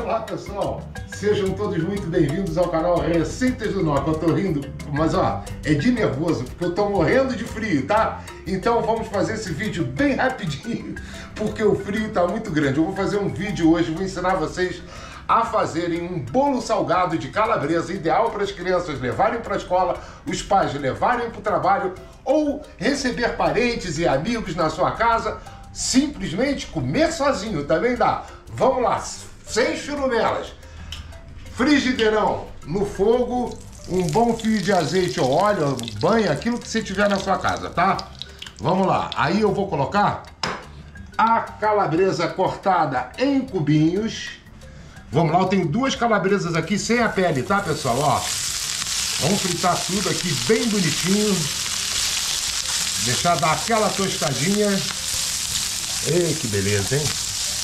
Olá pessoal, sejam todos muito bem-vindos ao canal Receitas do Norte. Eu tô rindo, mas ó, é de nervoso, porque eu tô morrendo de frio, tá? Então vamos fazer esse vídeo bem rapidinho, porque o frio tá muito grande. Eu vou fazer um vídeo hoje, vou ensinar vocês a fazerem um bolo salgado de calabresa, ideal para as crianças levarem para a escola, os pais levarem para o trabalho ou receber parentes e amigos na sua casa, simplesmente comer sozinho, também dá. Vamos lá, sem churumelas. Frigideirão no fogo, um bom fio de azeite ou óleo, banha, aquilo que você tiver na sua casa, tá? Vamos lá, aí eu vou colocar a calabresa cortada em cubinhos. Vamos lá, eu tenho duas calabresas aqui sem a pele, tá, pessoal? Ó, vamos fritar tudo aqui bem bonitinho. Deixar dar aquela tostadinha. Ei, que beleza, hein?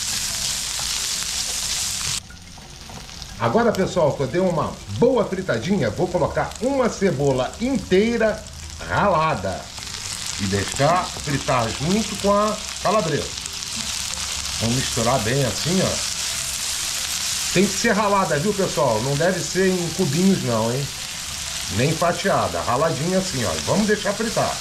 Agora, pessoal, que eu dei uma boa fritadinha, vou colocar uma cebola inteira ralada e deixar fritar junto com a calabresa. Vamos misturar bem assim, ó. Tem que ser ralada, viu, pessoal? Não deve ser em cubinhos não, hein? Nem fatiada, raladinha assim, ó. Vamos deixar fritar.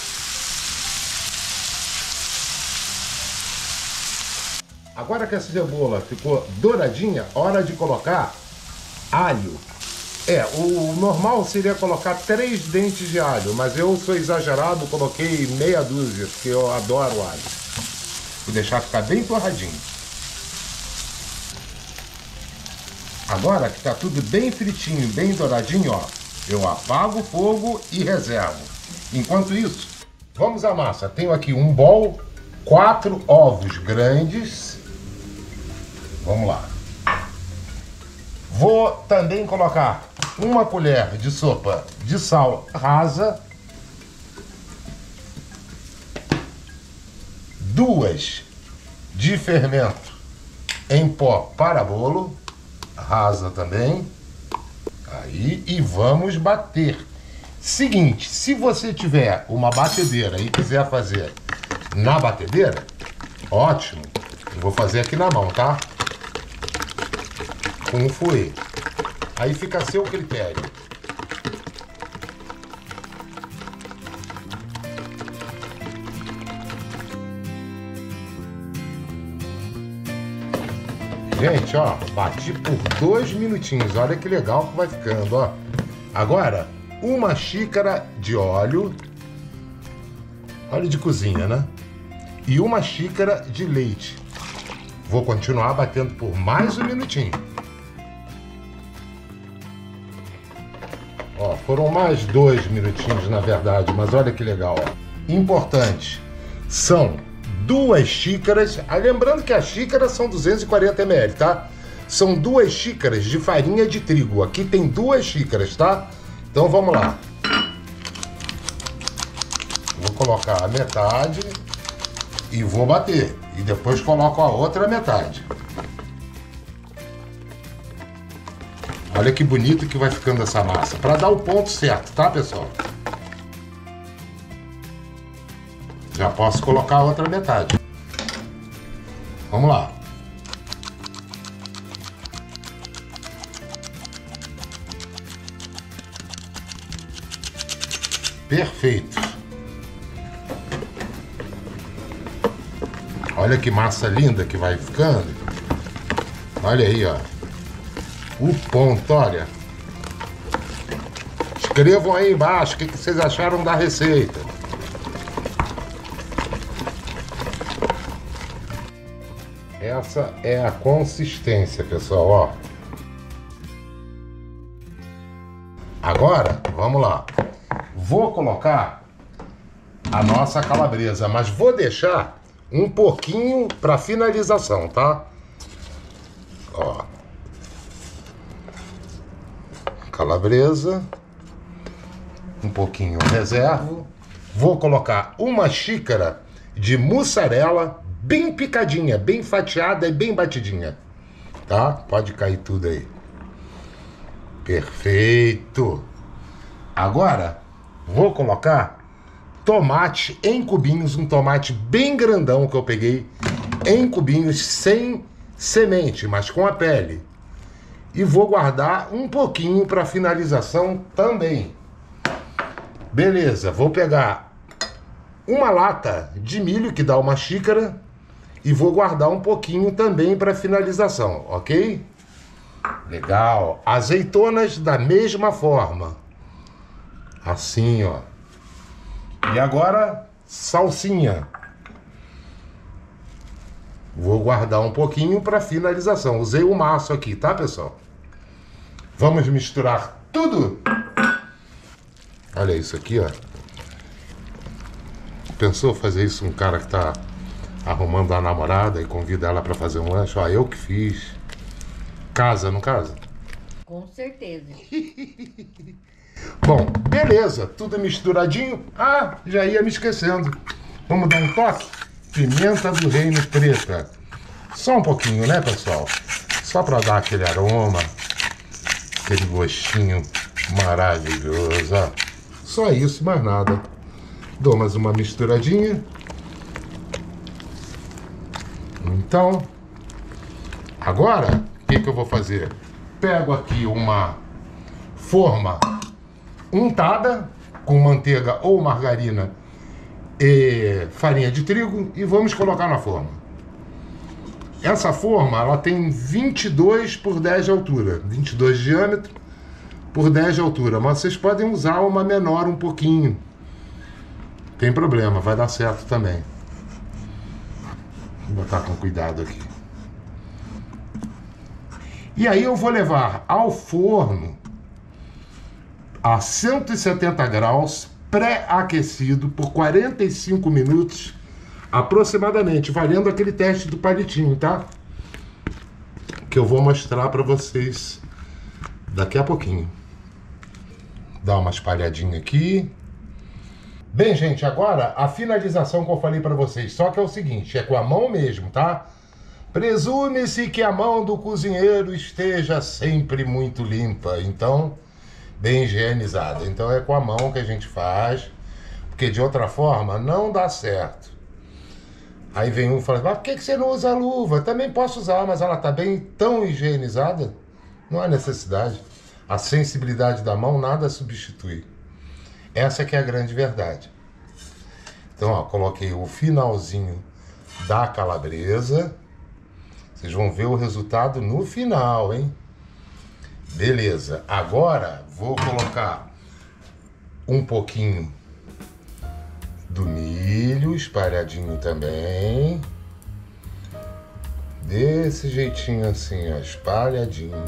Agora que essa cebola ficou douradinha, hora de colocar alho. O normal seria colocar 3 dentes de alho, mas eu sou exagerado, coloquei meia dúzia, porque eu adoro alho. Vou deixar ficar bem torradinho. Agora que tá tudo bem fritinho, bem douradinho, ó, eu apago o fogo e reservo. Enquanto isso, vamos à massa. Tenho aqui um bowl, 4 ovos grandes. Vamos lá. Vou também colocar uma colher de sopa de sal rasa, 2 de fermento em pó para bolo, rasa também. Aí, e vamos bater. Seguinte, se você tiver uma batedeira e quiser fazer na batedeira, ótimo. Eu vou fazer aqui na mão, tá? Com o fouet. Aí fica a seu critério. Gente, ó, bati por 2 minutinhos. Olha que legal que vai ficando, ó. Agora, uma xícara de óleo de cozinha, né? E uma xícara de leite. Vou continuar batendo por mais 1 minutinho. Ó, foram mais 2 minutinhos, na verdade, mas olha que legal, ó. Importante, são 2 xícaras, lembrando que as xícaras são 240 ml, tá? São 2 xícaras de farinha de trigo. Aqui tem 2 xícaras, tá? Então vamos lá. Vou colocar a metade e vou bater. E depois coloco a outra metade. Olha que bonito que vai ficando essa massa. Para dar o ponto certo, tá, pessoal? Já posso colocar a outra metade. Vamos lá. Perfeito. Olha que massa linda que vai ficando. Olha aí, ó. O ponto, olha. Escrevam aí embaixo o que vocês acharam da receita. Essa é a consistência, pessoal, ó. Agora, vamos lá. Vou colocar a nossa calabresa, mas vou deixar um pouquinho para finalização, tá? Ó. Calabresa. Um pouquinho reservo. Vou colocar uma xícara de mussarela bem picadinha, bem fatiada e bem batidinha, tá? Pode cair tudo aí. Perfeito. Agora, vou colocar tomate em cubinhos, um tomate bem grandão que eu peguei em cubinhos, sem semente, mas com a pele. e vou guardar um pouquinho para finalização também. Beleza, vou pegar uma lata de milho, que dá uma xícara, e vou guardar um pouquinho também para finalização, ok? Legal. Azeitonas da mesma forma. Assim, ó. E agora, salsinha. Vou guardar um pouquinho para finalização. Usei o maço aqui, tá, pessoal? Vamos misturar tudo. Olha isso aqui, ó. Pensou fazer isso um cara que tá arrumando a namorada e convida ela para fazer um lanche? Ó, eu que fiz. Casa, não casa? Com certeza. Bom, beleza. Tudo misturadinho. Ah, já ia me esquecendo. Vamos dar um toque? Pimenta do reino preta. Só um pouquinho, né, pessoal? Só para dar aquele aroma, aquele gostinho maravilhoso, ó. Só isso, mais nada. Dou mais uma misturadinha. Então, agora, o que eu vou fazer? Pego aqui uma forma untada com manteiga ou margarina e farinha de trigo e vamos colocar na forma. Essa forma, ela tem 22 por 10 de altura, 22 de diâmetro por 10 de altura, mas vocês podem usar uma menor um pouquinho. Tem problema, vai dar certo também. Vou botar com cuidado aqui. E aí eu vou levar ao forno a 170 graus, pré-aquecido por 45 minutos aproximadamente, valendo aquele teste do palitinho, tá? Que eu vou mostrar para vocês daqui a pouquinho. Dá uma espalhadinha aqui. Bem, gente, agora a finalização que eu falei para vocês, só que é o seguinte, é com a mão mesmo, tá? Presume-se que a mão do cozinheiro esteja sempre muito limpa, então, bem higienizada. Então é com a mão que a gente faz, porque de outra forma não dá certo. Aí vem um e fala, mas por que você não usa a luva? Também posso usar, mas ela tá bem tão higienizada, não há necessidade. A sensibilidade da mão nada substitui. Essa que é a grande verdade. Então, ó, coloquei o finalzinho da calabresa. Vocês vão ver o resultado no final, hein? Beleza. Agora, vou colocar um pouquinho do milho espalhadinho também. Desse jeitinho assim, ó, espalhadinho.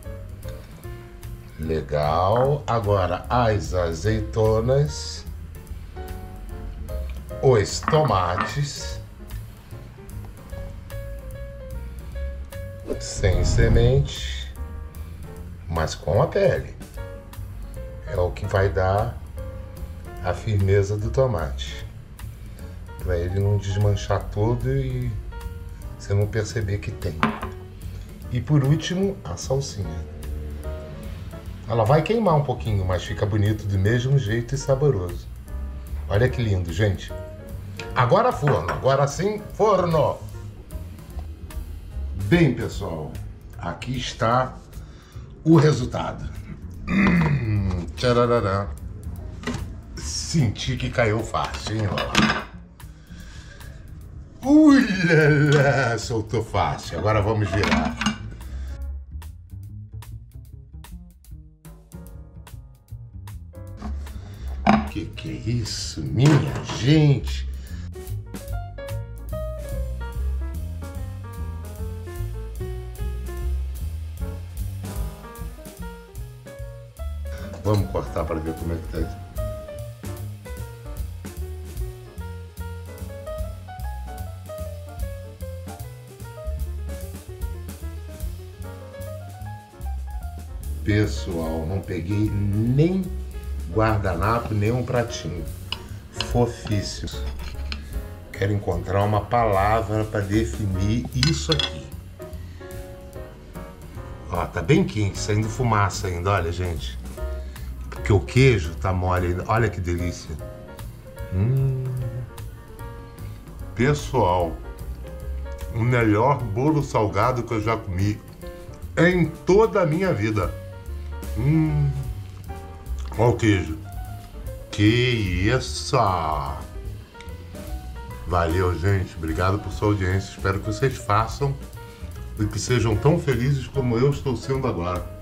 Legal. Agora as azeitonas, os tomates sem semente, mas com a pele. É o que vai dar a firmeza do tomate, para ele não desmanchar todo e você não perceber que tem. E por último, a salsinha. Ela vai queimar um pouquinho, mas fica bonito do mesmo jeito e saboroso. Olha que lindo, gente. Agora forno, agora sim, forno. Bem, pessoal, aqui está o resultado. Tcharará. Senti que caiu fácil, hein? Olha lá. Ulala, soltou fácil. Agora vamos virar. Que é isso, minha gente? Vamos cortar para ver como é que tá isso. Pessoal, não peguei nem guardanapo, nem um pratinho. Fofíssimo. Quero encontrar uma palavra para definir isso aqui. Ó, tá bem quente, saindo fumaça ainda, olha, gente. Porque o queijo tá mole ainda. Olha que delícia. Pessoal, o melhor bolo salgado que eu já comi em toda a minha vida. Olha o queijo. Que isso! Valeu, gente. Obrigado por sua audiência. Espero que vocês façam e que sejam tão felizes como eu estou sendo agora.